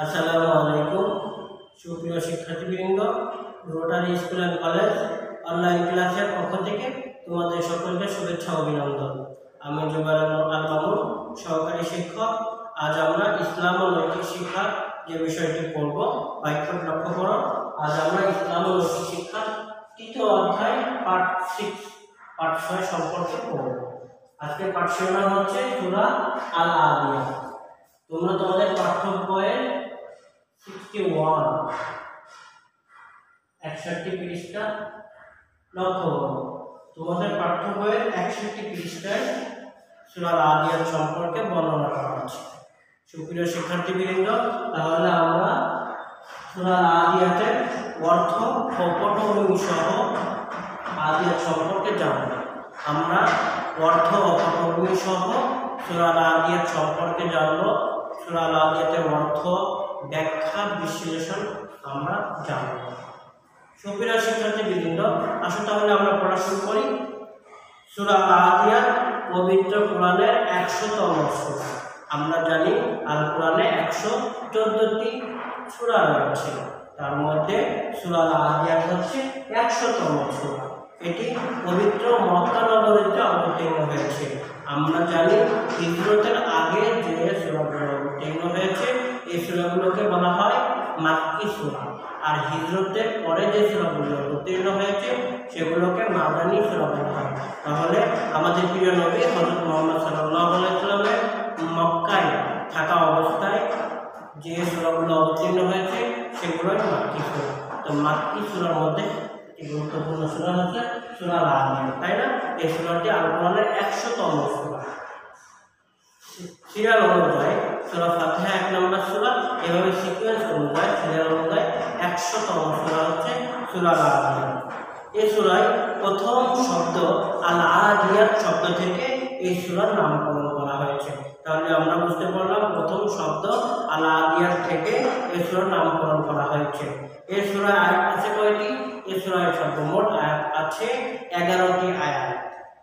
আসসালামু আলাইকুম সুপ্রিয় শিক্ষার্থীবৃন্দ, Rotary school and college online ক্লাসের পক্ষ থেকে তোমাদের সকলকে শুভেচ্ছা অভিনন্দন। আমি জুবাইর আল মামুন, সহকারী শিক্ষক। আজ আমরা ইসলাম ও নৈতিক শিক্ষা যে বিষয়টি পড়ব, বাক্য লক্ষ্য করো। আজ আমরা ইসলাম ও নৈতিক শিক্ষা তৃতীয় অধ্যায় পার্ট 6 সম্পর্কে পড়ব। আজকে পাঠ শিরোনাম হচ্ছে সূরা আল আদিয়াত। তোমরা তোমাদের পাঠ্য বইয়ের 61 পৃষ্ঠা লক্ষ্য করো। তোমাদের পাঠ্য বইয়ের 61 পৃষ্ঠায় সূরা আল আদিয়াত সম্পর্কে বর্ণনা করা আছে। সুপ্রিয় শিক্ষার্থীবৃন্দ, তাহলে আমরা সূরা আল আদিয়াতের অর্থ ও পটভূমি সহ আদিয়াত সম্পর্কে জানব। আমরা অর্থ ও পটভূমি সহ সূরা আল আদিয়াত সম্পর্কে জানব। সূরা আল আদিয়াতের অর্থ, ব্যাখ্যা, বিশ্লেষণ আমরা জানব। সুপ্রিয় শিক্ষার্থীবৃন্দ, আসুন তাহলে আমরা পড়া শুরু করি। সূরা আল আদিয়াত পবিত্র কোরআনের 100তম সূরা। আমরা জানি আল কোরআনে 114টি সূরা রয়েছে, তার মধ্যে সূরা আল আদিয়াত হচ্ছে 100তম সূরা। এটি পবিত্র মক্কা নগরীতে অবতীর্ণ হয়েছে। আমরা জানি হিজরতের আগে যে সূরাগুলো অবতীর্ণ হয়েছে এই সূরাগুলোকে বলা হয় মাক্কি সূরা, আর হিজরতের পরে যে সূরাগুলো অবতীর্ণ হয়েছে সেগুলোকে মাদানী সূরা বলা হয়। তাহলে আমাদের প্রিয় নবী হযরত মুহাম্মদ সাল্লাল্লাহু আলাইহি ওয়াসাল্লামের মক্কায় থাকা অবস্থায় যে সূরাগুলো অবতীর্ণ হয়েছে সেগুলোই মাক্কি সূরা। তো মাক্কি সূরার মধ্যে গুরুত্বপূর্ণ সূরা হচ্ছে সূরা আল আদিয়াত, তাই না? এই সূরাটি আল কোরআনের 100তম সূরা। সিরিয়াল অনুযায়ী সূরা ফাতিহা 1 নম্বর সূরা, এভাবে সিকোয়েন্স অনুযায়ী সিরিয়াল অনুযায়ী 100তম সূরা হচ্ছে সূরা আল আদিয়াত। এই সূরায় প্রথম শব্দ আল আদিয়াত শব্দ থেকে এই সূরার নামকরণ করা হয়েছে। তাহলে আমরা বুঝতে পারলাম প্রথম শব্দ আল আদিয়াত থেকে এই সূরার নামকরণ করা হয়েছে। এই সূরায় আয়াত আছে কয়টি? এই সূরায় সর্বমোট আয়াত আছে 11টি আয়াত।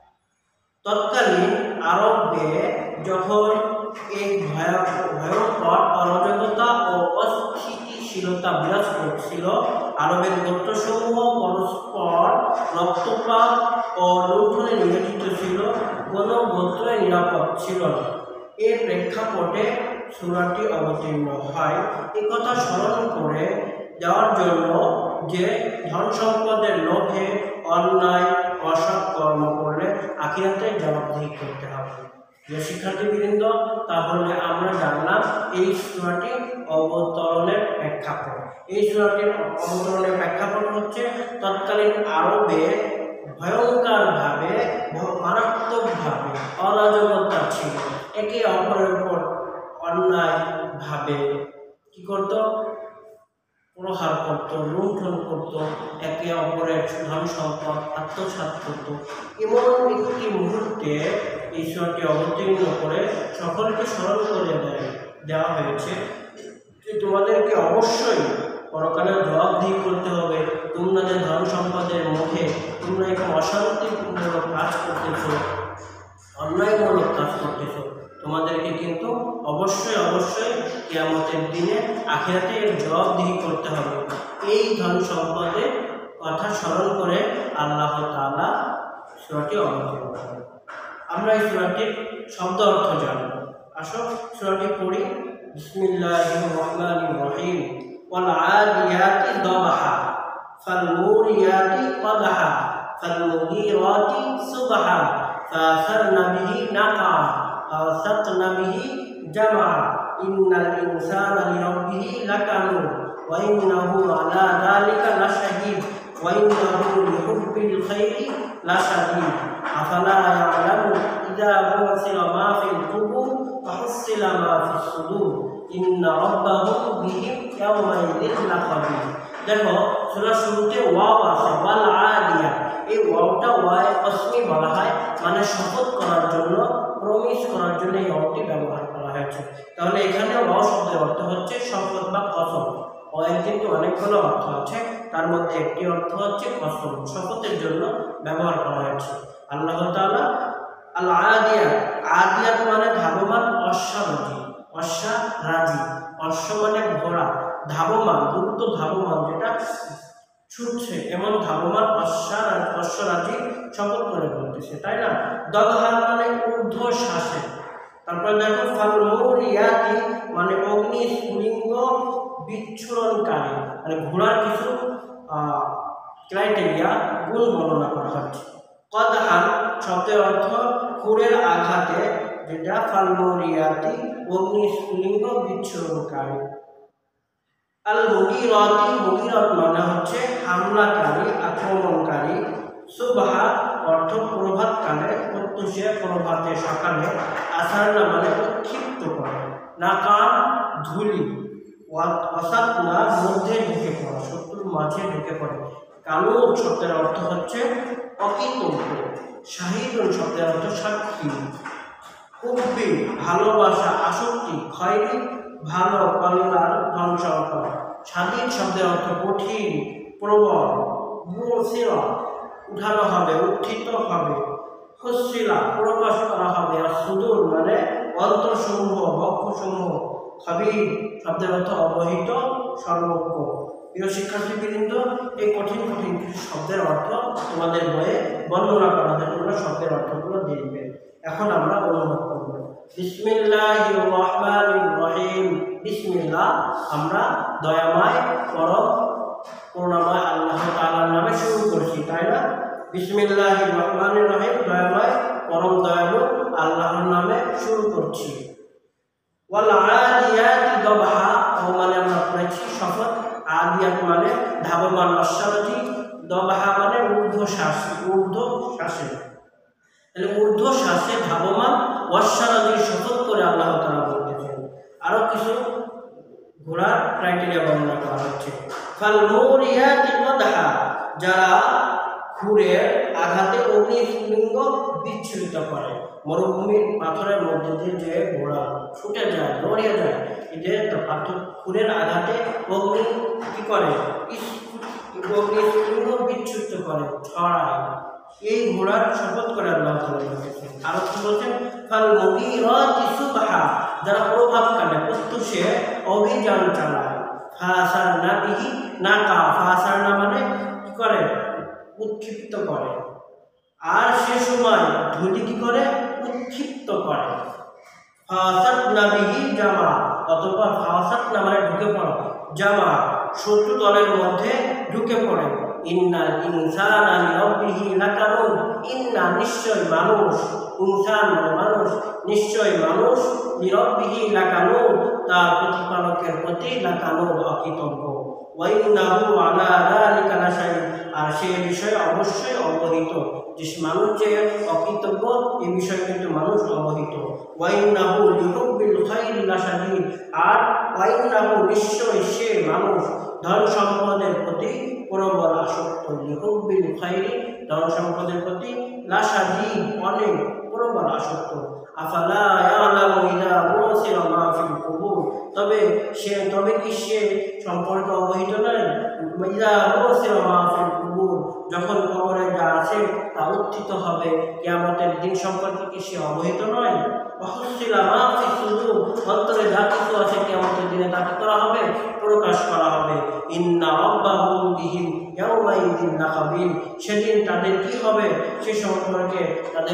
তৎকালীন আরবে যখন এই ভয়ঙ্কর অরাজকতা ও অস্থিতিশীলতা বিরাজ করছিল, আরবের গোত্রসমূহ পরস্পর রক্তপাত ও লুণ্ঠনে নিয়োজিত ছিল, কোনো গোত্রই নিরাপদ ছিল না। এর প্রেক্ষাপটে সূরাটি অবতীর্ণ হয় একথা স্মরণ করে দেওয়ার জন্য যে ধন সম্পদের লোভে অন্যায় অসৎ কর্ম করলে আখিরাতে জবাবদিহি করতে হবে। যে শিক্ষার্থীবৃন্দ, তাহলে আমরা জানলাম এই সূরাটি অবতরণের প্রেক্ষাপট। এই সূরাটির অবতরণের প্রেক্ষাপট হচ্ছে তৎকালীন আরবে ভয়ঙ্করভাবে মারাত্মকভাবে অরাজকতা ছিল। একে অপরের উপর অন্যায়ভাবে কি করত? প্রহার করত, লুণ্ঠন করত, একে অপরের ধন সম্পদ আত্মসাৎ করত। এমন একটি মুহূর্তে ঈশ্বরকে অবতীর্ণ করে সকলকে স্মরণ করে দেওয়া হয়েছে যে তোমাদেরকে অবশ্যই পরকালে জবাবদিহি করতে হবে। তোমরা যে ধন সম্পদের মুখে তোমরা একটু অশান্তিমূলক কাজ করতেছ, অন্যায়মূলক কাজ করতেছ, তোমাদেরকে কিন্তু অবশ্যই কিয়ামতের দিনে আখিরাতে এর জবাবদিহি করতে হবে। এই ধন সম্পদের কথা স্মরণ করে আল্লাহ তাআলা সূরাটি অবতীর্ণ করেন। আমরা এই সূরাটির শব্দ অর্থ জানব। আসো সূরাটি পড়ি। বিসমিল্লাহির রহমানির রহিম। ওয়াল আদিয়াতি দাবহা ফাল মুরিয়াতি কদহা ফাল মুগীরাতি সুবহা ফাসারনা বিহি নাকা ফাসাকনা বিহি জামা ইন্নাল ইনসানা লিরাব্বিহি লাকানুর ওয়া ইন্নাহু আলা যালিকা লাশাহিদ ওয়া ইন্নাহু লিহুব্বিল খাইরি লাশাদীদ আফালা ইয়ালামু ইযা বুসিরা মা ফিল কুবুর ওয়া হুসিলা মা ফিস সুদূর ইন্না রাব্বাহুম বিহিম ইয়াওমাইযিন লাখাবীর। দেখো সূরার শুরুতে ওয়াও আছে, ওয়াল আদিয়াত। এই ওয়াওটা ওয়ায়ে কসমি বলা হয়, মানে শপথ করার জন্য, প্রমিস করার জন্য এই ওয়াওটি ব্যবহার করা হয়েছে। তাহলে এখানে ওয়াও শব্দের অর্থ হচ্ছে শপথ বা কসম। ওয়ায়ের কিন্তু অনেকগুলো অর্থ আছে, তার মধ্যে একটি অর্থ হচ্ছে কসম, শপথের জন্য ব্যবহার করা হয়েছে। আল্লাহ তাআলা আল আদিয়াত, আদিয়াত মানে ধাবমান অশ্বারোহী, অশ্বারাজি, অশ্ব মানে ঘোড়া, ধাবমান দ্রুত ধাবমান যেটা ছুটছে এমন ধাবমান অশ্বরাজি শপথ করে বলতেছে, তাই না? দলহার মানে ঊর্ধ্ব শ্বাসে। তারপর দেখো ফালমুরিয়াতি মানে অগ্নি স্ফুলিঙ্গ বিচ্ছুরণকারী, মানে ঘোড়ার কিছু ক্রাইটেরিয়া গুণ বর্ণনা করা হচ্ছে। কদহান শব্দের অর্থ খুরের আঘাতে, যেটা ফালমুরিয়াতি অগ্নি স্ফুলিঙ্গ বিচ্ছুরণকারী। আল মুগীরাতি মুগীরাত মানে হচ্ছে হামলাকারী, আক্রমণকারী। সুবহা অর্থ প্রভাতকালে, প্রত্যুষে প্রভাতে সকালে। আসারনা মানে উৎক্ষিপ্ত করে। নাকা ধুলি, ওয়াসাতনা মধ্যে ঢুকে পড়া, শত্রুর মাঝে ঢুকে পড়ে। কানুন শব্দের অর্থ হচ্ছে অকৃতজ্ঞ। শাহিদুন শব্দের অর্থ সাক্ষী। হুব্বি ভালোবাসা, আসক্তি। খয়রি ভালো, কল্যাণ, ধন সম্পদ। স্বাধীন শব্দের অর্থ কঠিন, প্রবল। মুসিরা উঠানো হবে, উত্থিত হবে। হুসিলা প্রকাশ করা হবে। আর সুদূর মানে অন্তরসমূহ, বক্ষসমূহ। খবির শব্দের অর্থ অবহিত, সর্বজ্ঞ। প্রিয় শিক্ষার্থীবৃন্দ, এই কঠিন কঠিন কিছু শব্দের অর্থ তোমাদের বইয়ে বর্ণনা করা হয়, তোমরা শব্দের অর্থগুলো দেখবে। এখন আমরা অনুবাদ করব। বিসমিল্লাহির রহমানির রহিম। বিসমিল্লাহ আমরা দয়াময় পরম করুণাময় আল্লাহ তাআলার নামে শুরু করছি, তাই না? বিসমিল্লাহির রহমানির রহিম, দয়াময় পরম দয়ালু আল্লাহর নামে শুরু করছি। ওয়াল আদিয়াতি দবহা, মানে আমরা পড়েছি শপথ। আদিয়াত মানে ধাবমান অশ্বারোহী, দবহা মানে ঊর্ধ্ব শ্বাস, ঊর্ধ্ব শ্বাসে। তাহলে ঊর্ধ্ব শ্বাসে ধাবমান অশ্বারোহী শপথ করে আল্লাহ তাআলা বলতেছেন। আরো কিছু ঘোড়ার ক্রাইটেরিয়া বর্ণনা করা হচ্ছে। ফালমুরিয়াতি কদহা, যারা খুরের আঘাতে অগ্নি স্ফুলিঙ্গ বিচ্ছুরিত করে। মরুভূমির পাথরের মধ্যে দিয়ে যে ঘোড়া ছুটে যায়, দৌড়িয়ে যায়, এদের পাথর খুরের আঘাতে অগ্নি কি করে? অগ্নি স্ফুলিঙ্গ বিচ্ছুরিত করে, ছড়ায়। এই ঘোড়ার শপথ করে আল্লাহ তাআলা বলেছেন। আরো কি বলছেন? ফালমুগীরাতি সুবহা, যারা প্রভাতকালে, প্রত্যুষে অভিযান চালায়। ফাসারনা বিহি নাকা, ফাসারনা মানে কি করে? উৎক্ষিপ্ত করে। আর সে সময় ধুলি কি করে? উৎক্ষিপ্ত করে। ফাসাতনা বিহি জামা, অথবা ফাসাতনা মানে ঢুকে পড়া, জামা শত্রু দলের মধ্যে ঢুকে পড়ে। ইন্নাল ইনসানা লিরাব্বিহি লাকানুন, ইন্না নিশ্চয় মানুষ, ইনসান মানে মানুষ, নিশ্চয় মানুষ, লিরাব্বিহি লাকানুন তার প্রতিপালকের প্রতি লাকানুন অকৃতজ্ঞ। ওয়া ইন্নাহু আলা যালিকা লাশাহিদ, আর সে বিষয়ে অবশ্যই অবহিত। যে মানুষ যে অকৃতজ্ঞ এই বিষয়ে কিন্তু মানুষ অবহিত। ওয়া ইন্নাহু লিহুব্বিল খাইরি লাশাদীদ, আর ওয়া ইন্নাহু নিশ্চয় সে মানুষ ধন সম্পদের প্রতি প্রবল আসক্ত। লিহুব্বিল খাইরি ধন সম্পদের প্রতি, লাশাদীদ অনেক প্রবল আসক্ত। আফালা ইয়ালামু ইযা বুসিরা মা ফিল কুবুর, তবে কি সে সম্পর্কে অবহিত নয়? ইযা বুসিরা মা ফিল কুবুর, যখন কবরে যা আছে তা উত্থিত হবে, কিয়ামতের দিন সম্পর্কে কি সে অবহিত নয়? ওয়াহুসিলা মা ফি সুদূর, অন্তরে যা কিছু আছে কিয়ামতের দিনে তাকে করা হবে, প্রকাশ করা হবে। ইন্না রাব্বাহুম বিহিম ইয়াওমাইযিন লাখাবীর, সেদিন তাদের কি হবে সে সম্পর্কে তাদের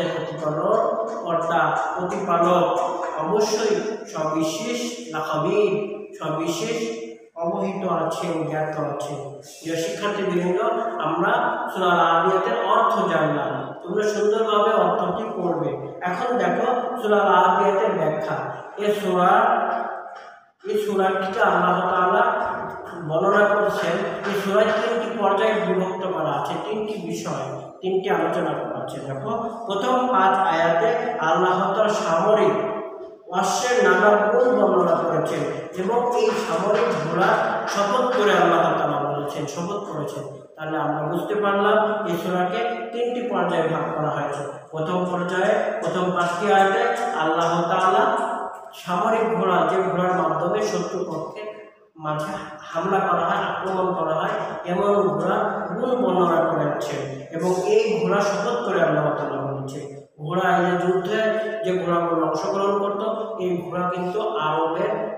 প্রতিপালক অবশ্যই সবিশেষ লাখাবীর, সবিশেষ অবহিত আছেন, জ্ঞাত আছেন। প্রিয় শিক্ষার্থীবৃন্দ, আমরা সূরা আল-আদিয়াতের অর্থ জানলাম, তোমরা সুন্দরভাবে অর্থটি পড়বে। এখন দেখো সূরা আল-আদিয়াতের ব্যাখ্যা। এই সূরাটিতে আল্লাহ তাআলা বর্ণনা করছেন, এই সূরায় তিনটি পর্যায়ে বিভক্ত করা আছে, তিনটি বিষয়, তিনটি আলোচনা করা আছে। দেখো প্রথম 5 আয়াতে আল্লাহ তাআলা সামরিক অশ্বের নানা গুণ বর্ণনা করেছেন, এবং এই সামরিক ঘোড়া শপথ করে আল্লাহ তাআলা বলেছেন, শপথ করেছেন। তাহলে আমরা বুঝতে পারলাম এই সূরাকে তিনটি পর্যায়ে ভাগ করা হয়েছে। প্রথম পর্যায়ে প্রথম 5টি আয়াতে আল্লাহ তাআলা সামরিক ঘোড়া, যে ঘোড়ার মাধ্যমে শত্রু পক্ষের মাঝে হামলা করা হয়, আক্রমণ করা হয়, এমন ঘোড়া গুণ বর্ণনা করেছেন, এবং এই ঘোড়া শপথ করে আল্লাহ তাআলা বলেছেন। ঘোড়া এই যুদ্ধে যে ঘোড়াগুলো অংশগ্রহণ করত, এই ঘোড়া কিন্তু আরবের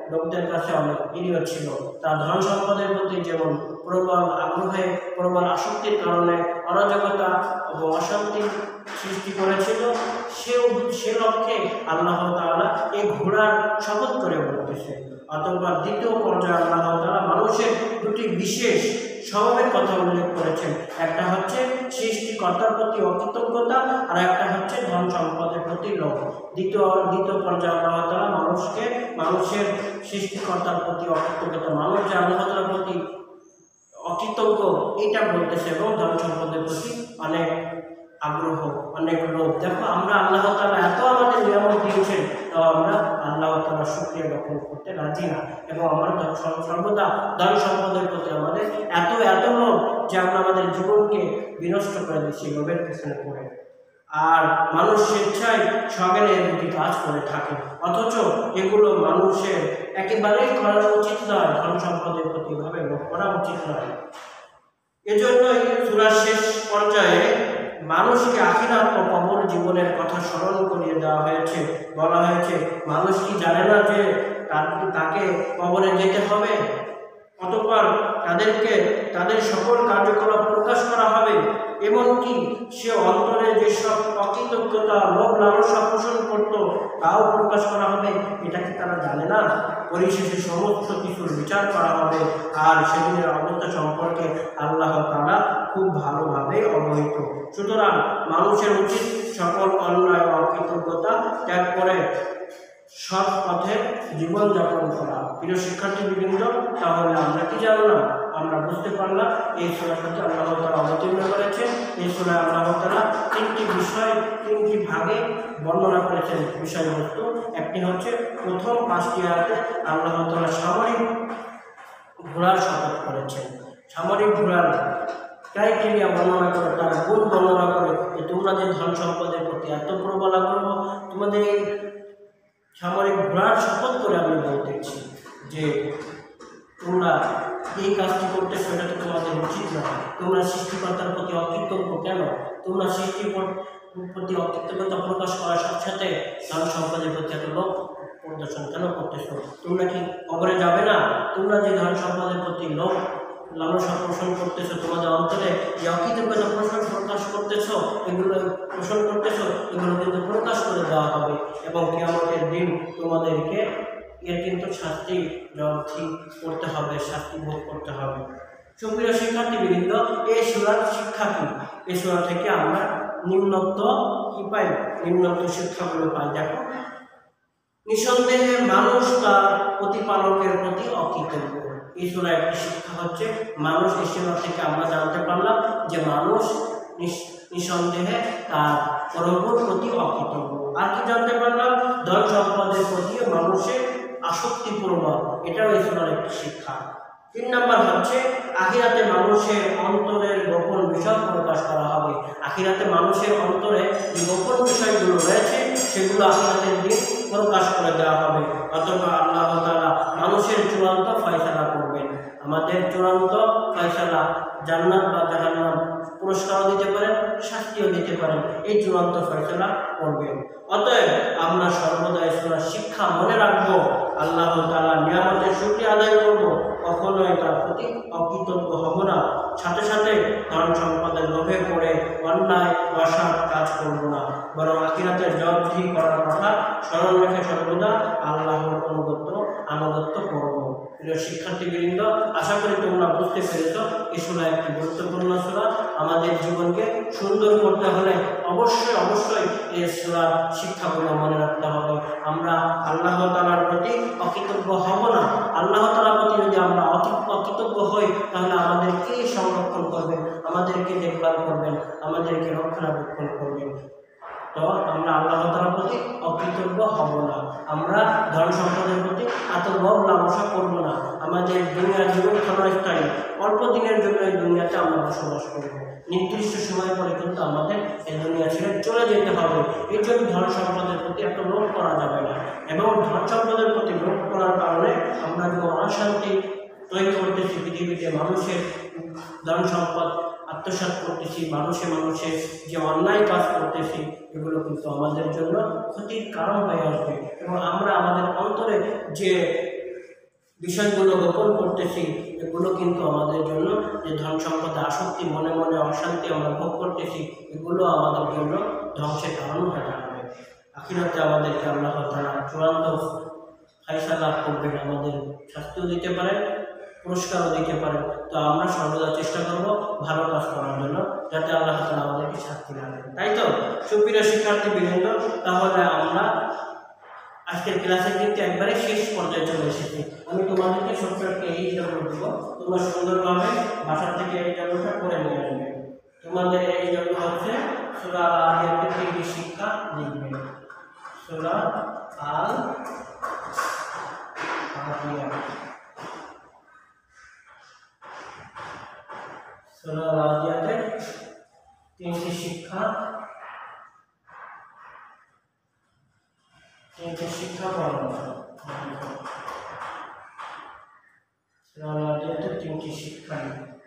লোকদের কাছে অনেক প্রিয় ছিল। তার ধন সম্পদের প্রতি যেমন প্রবল আগ্রহে প্রবল আসক্তির কারণে অরাজকতা ও অশান্তি সৃষ্টি করেছিল, সে লক্ষ্যে আল্লাহ তাআলা এই ঘোড়ার শপথ করে বলতেছে। অথবা দ্বিতীয় পর্যায়ে আল্লাহ তাআলা মানুষের দুটি বিশেষ স্বভাবের কথা উল্লেখ করেছেন। একটা হচ্ছে সৃষ্টিকর্তার প্রতি অকৃতজ্ঞতা, আর একটা হচ্ছে ধন সম্পদের প্রতি লোভ। দ্বিতীয় পর্যায়ে আল্লাহ তাআলা মানুষের সৃষ্টিকর্তার প্রতি অকৃতজ্ঞতা, মানুষ যে আল্লাহ তাআলার প্রতি অকৃতজ্ঞ এটা বলতেছে, এবং ধন সম্পদের প্রতি অনেক আগ্রহ, অনেক লোভ। দেখো আমরা আল্লাহ তাআলা এত আমাদের নিয়ামত দিয়েছেন, তো আমরা আল্লাহ তাআলার শুকরিয়া জ্ঞাপন করতে রাজি না, এবং আমরা সর্বদা ধন সম্পদের প্রতি আমাদের এত লোভ যে আমরা আমাদের জীবনকে বিনষ্ট করে দিচ্ছি লোভের পেছনে পড়ে। আর মানুষ স্বেচ্ছায় সজ্ঞানে দুটি কাজ করে থাকে, অথচ এগুলো মানুষের একেবারেই করা উচিত নয়। ধন সম্পদের প্রতি এভাবে লোভ করা উচিত নয়। এজন্যই সূরার শেষ পর্যায়ে মানুষকে আখিরাত ও কবর জীবনের কথা স্মরণ করিয়ে দেওয়া হয়েছে। বলা হয়েছে, মানুষ কি জানে না যে তাকে কবরে যেতে হবে? অতঃপর তাদের সকল কার্যকলাপ প্রকাশ করা হবে, এমনকি সে অন্তরে যেসব অকৃতজ্ঞতা, লোভ, লালসা পোষণ করত তাও প্রকাশ করা হবে। এটা কি তারা জানে না? পরিশেষে সমস্ত কিছুর বিচার করা হবে, আর সেদিনের অবস্থা সম্পর্কে আল্লাহ তাআলা খুব ভালোভাবে অবহিত। সুতরাং মানুষের উচিত সকল অন্যায় ও অকৃতজ্ঞতা ত্যাগ করে সৎ পথে জীবনযাপন করা। প্রিয় শিক্ষার্থীবৃন্দ, তাহলে আমরা কি জানলাম? আমরা বুঝতে পারলাম এই সূরাটাতে আল্লাহ তাআলা অবতীর্ণ করেছেন। এই সূরায় আল্লাহ তাআলা তিনটি ভাগে বর্ণনা করেছেন বিষয়বস্তু। একটি হচ্ছে প্রথম 5টি আয়াতে আল্লাহ তাআলা সামরিক ঘোড়ার শপথ করেছেন। সামরিক ঘোড়ার ক্রাইটেরিয়া বর্ণনা করে, তার গুণ বর্ণনা করে, যে তোমরা যে ধন সম্পদের প্রতি এত প্রবল আগ্রহ, তোমাদের এই সামরিক ঘোড়ার শপথ করে আমি বলতেছি যে তোমরা এই কাজটি করতেছো, এটা তো তোমাদের উচিত নয়। তোমরা সৃষ্টিকর্তার প্রতি অকৃতজ্ঞ কেন? তোমরা সৃষ্টির প্রতি অকৃতজ্ঞতা প্রকাশ করার সাথে সাথে ধন সম্পদের প্রতি এত লোভ প্রদর্শন কেন করতেছো? তোমরা কি কবরে যাবে না? তোমরা যে ধন সম্পদের প্রতি লোভ লালসা পোষণ করতেছো, তোমাদের অন্তরে যে অকৃতজ্ঞতা প্রকাশ করতেছো, এগুলো পোষণ করতেছো, এগুলো কিন্তু প্রকাশ করে দেওয়া হবে, এবং কিয়ামতের দিন তোমাদেরকে এর কিন্তু শাস্তি করতে হবে, শাস্তি ভোগ করতে হবে। সুপ্রিয় শিক্ষার্থীবৃন্দ, এই সূরার শিক্ষা কি? এই সূরা থেকে আমরা নিম্নোক্ত কি পাই? নিম্নোক্ত শিক্ষাগুলো পাই। দেখো, নিঃসন্দেহে মানুষ তার প্রতিপালকের প্রতি অকৃতজ্ঞ। এই সূরার একটি শিক্ষা হচ্ছে মানুষ। এই সূরা থেকে আমরা জানতে পারলাম যে মানুষ নিঃসন্দেহে তার প্রভুর প্রতি অকৃতজ্ঞ। আর কি জানতে পারলাম? ধন সম্পদের প্রতিও মানুষের আসক্তি প্রবল, এটাও এই সূরার একটি শিক্ষা। 3 নম্বর হচ্ছে আখিরাতে মানুষের অন্তরের গোপন বিষয় প্রকাশ করা হবে। আখিরাতে মানুষের অন্তরে যে গোপন বিষয়গুলো রয়েছে সেগুলো আখিরাতের দিন প্রকাশ করে দেওয়া হবে। অথবা আল্লাহ তাআলা মানুষের চূড়ান্ত ফয়সালা করবেন। আমাদের চূড়ান্ত ফয়সালা জান্নাত বা জাহান্নাম, পুরস্কারও দিতে পারেন, শাস্তিও দিতে পারেন। এই চূড়ান্ত ফয়সালা করবেন। অতএব আমরা সর্বদা এই সূরার শিক্ষা মনে রাখবো, আল্লাহ তাআলার নিয়ামতের শুকরিয়া আদায় করব, কখনোই তার প্রতি অকৃতজ্ঞ হব না। সাথে সাথে ধন সম্পদের লোভে পড়ে অন্যায় অসৎ কাজ করব না, বরং আখিরাতের জবাবদিহি করার কথা স্মরণ রেখে সর্বদা আল্লাহর আনুগত্য করব। প্রিয় শিক্ষার্থীবৃন্দ, আশা করি তোমরা বুঝতে পেরেছ এই সূরা একটি গুরুত্বপূর্ণ সূরা। আমাদের জীবনকে সুন্দর করতে হলে অবশ্যই এই সূরার শিক্ষাগুলো মনে রাখতে হবে। আমরা আল্লাহ তাআলার প্রতি অকৃতজ্ঞ হব না। আল্লাহ তাআলার প্রতি যদি আমরা অকৃতজ্ঞ হই, তাহলে আমাদেরকে সংরক্ষণ করবেন, আমাদেরকে দেখভাল করবেন, আমাদেরকে রক্ষণাবেক্ষণ করবেন। তো আমরা আল্লাহ তাআলার প্রতি অকৃতজ্ঞ হব না। আমরা ধন সম্পদের প্রতি এত লোভ লালসা করব না। আমাদের দুনিয়ার জীবন ক্ষণস্থায়ী, অল্প দিনের জন্য এই দুনিয়াতে আমরা বসবাস করব। নির্দিষ্ট সময় পরে কিন্তু আমাদের এই দুনিয়া ছেড়ে চলে যেতে হবে। এই জন্য ধন সম্পদের প্রতি এত লোভ করা যাবে না, এবং ধন সম্পদের প্রতি লোভ করার কারণে আমরা যেমন অশান্তি তৈরি করতেছি পৃথিবীতে, মানুষের ধন সম্পদ আত্মসাৎ করতেছি, মানুষে যে অন্যায় কাজ করতেছি, এগুলো কিন্তু আমাদের জন্য ক্ষতির কারণ হয়ে আসবে। এবং আমরা আমাদের অন্তরে যে বিষয়গুলো গোপন করতেছি, এগুলো কিন্তু আমাদের জন্য যে ধন সম্পদে আসক্তি, মনে মনে অশান্তি আমরা ভোগ করতেছি, এগুলো আমাদের জন্য ধ্বংসের কারণ হয়ে দাঁড়াবে। আখিরাতে আমাদেরকে আল্লাহ তাআলা চূড়ান্ত ফায়সালা লাভ করবেন, আমাদের শাস্তিও দিতে পারেন, পুরস্কারও দিতে পারেন। তো আমরা সর্বদা চেষ্টা করব ভালো কাজ করার জন্য, যাতে আল্লাহ তাআলা আমাদেরকে শাস্তি না দেন। তাই তো সুপ্রিয় শিক্ষার্থীবৃন্দ, তাহলে আমরা আজকের ক্লাসে কিন্তু একবারে শেষ পর্যায়ে চলে এসেছি। আমি তোমাদেরকে ছোট্ট একটা এই জন্য দেব, তোমরা সুন্দরভাবে বাসা থেকে এই জন্যটা করে নিয়ে আসবে। তোমাদের এই জন্য হচ্ছে সূরা আল আদিয়াতের থেকে শিক্ষা লিখবে। সূরা আল আদিয়াত, সূরা আল আদিয়াতের 3টি শিক্ষা, 3টি শিক্ষা পরামর্শ। সূরা আল আদিয়াতের 3টি শিক্ষা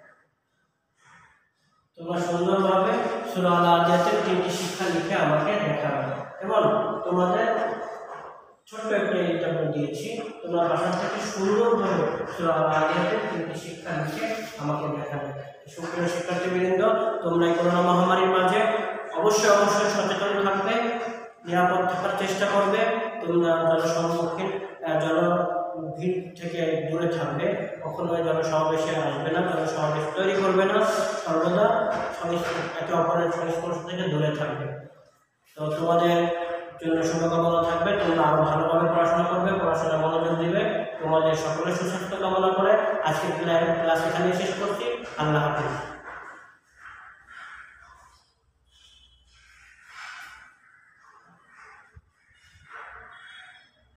তোমরা সুন্দরভাবে সূরা আল আদিয়াতের 3টি শিক্ষা লিখে আমাকে দেখাবে। এবং তোমাদের ছোট্ট একটা এক্সাম্পল দিয়েছি, তোমরা বাসা থেকে সুন্দরভাবে সূরা আল আদিয়াতের 3টি শিক্ষা লিখে আমাকে দেখাবে। সুপ্রিয় শিক্ষার্থীবৃন্দ, তোমরা এই করোনা মহামারীর মাঝে অবশ্যই সচেতন থাকবে, নিরাপদ থাকার চেষ্টা করবে। তোমরা জনসম্মুখীন ভিড় থেকে দূরে থাকবে, কখনো জনসমাবেশে আসবে না, জনসমাবেশ তৈরি করবে না, সর্বদা একে অপরের সংস্পর্শ থেকে দূরে থাকবে। তো তোমাদের জন্য শুভকামনা থাকবে, তোমরা আরো ভালোভাবে পড়াশোনা করবে, পড়াশোনায় মনোযোগ দিবে। তোমাদের সকলের সুস্বাস্থ্য কামনা করে আজকের ক্লাস এখানে শেষ করছি। আল্লাহ হাফেজ।